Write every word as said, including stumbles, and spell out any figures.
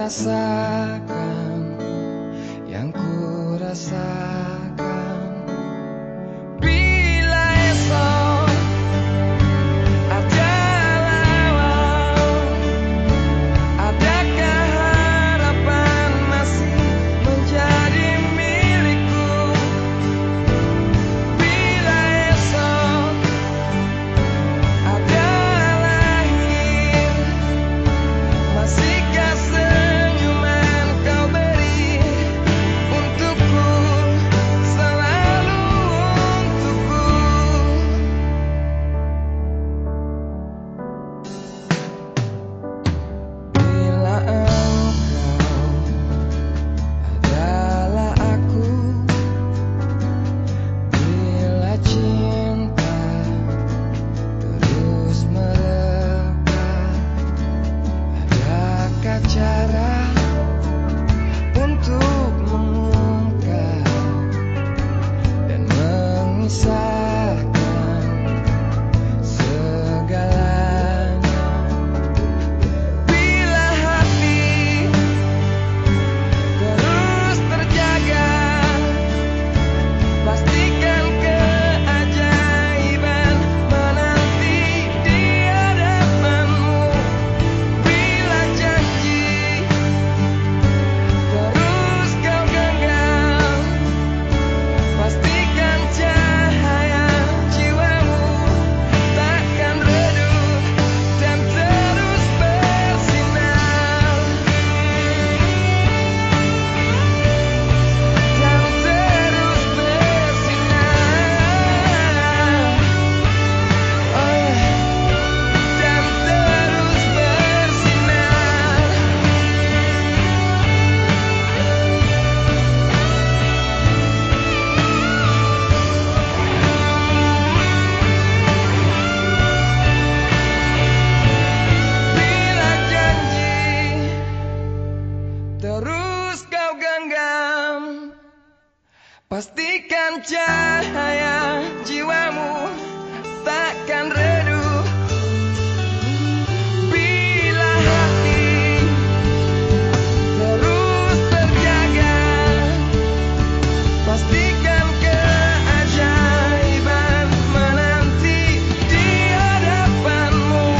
rasakan, yang ku rasakan. Bila esok adalah awal, adakah harapan masih menjadi milikku? Bila esok adalah akhir, masihkah senyuman kau beri untukku, selalu untukku? Bila engkau adalah aku, bila cinta terus melekat, adakah cara untuk mengungkap dan mengisahkan segalanya? Bila hati terus terjaga, pastikan keajaiban menanti di hadapanmu. Bila janji terus kau genggam, pastikan cahaya jiwamu takkan redup dan terus bersinar, dan terus bersinar. Oh yeah. Dan terus bersinar. Bila janji terus kau genggam, pastikan cahaya jiwamu takkan redup